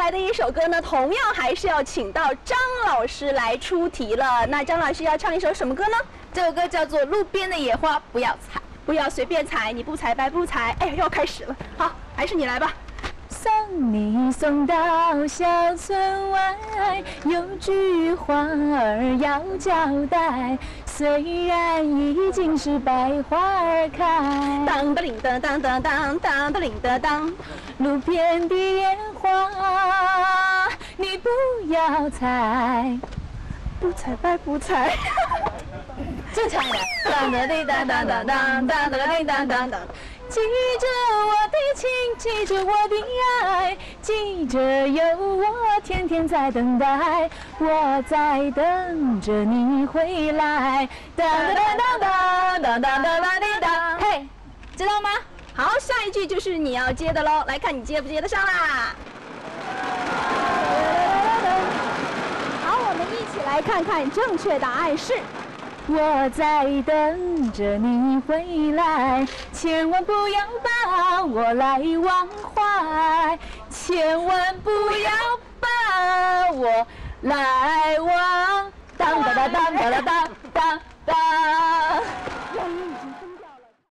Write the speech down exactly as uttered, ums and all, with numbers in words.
来的一首歌呢，同样还是要请到张老师来出题了。那张老师要唱一首什么歌呢？ 这首歌叫做《路边的野花不要采》， 不要随便采，你不采白不采。哎呀，又要开始了。好，还是你来吧。 送你送到小村外，有句话儿要交代。虽然已经是百花儿开， 当当铃当当当当当当铃当当， 路边的野花你不要采， 不采白不采。 正常一点，当当叮当当当当当当叮当当当。 记着我的情，记着我的爱，记着有我天天在等待，我在等着你回来。当当当当当当当当叮当，嘿，知道吗？ 好，下一句就是你要接的喽，来看你接不接得上啦。好，我们一起来看看正确答案是。 我在等着你回来，千万不要把我来忘怀，千万不要把我来忘。当当当当当当当当。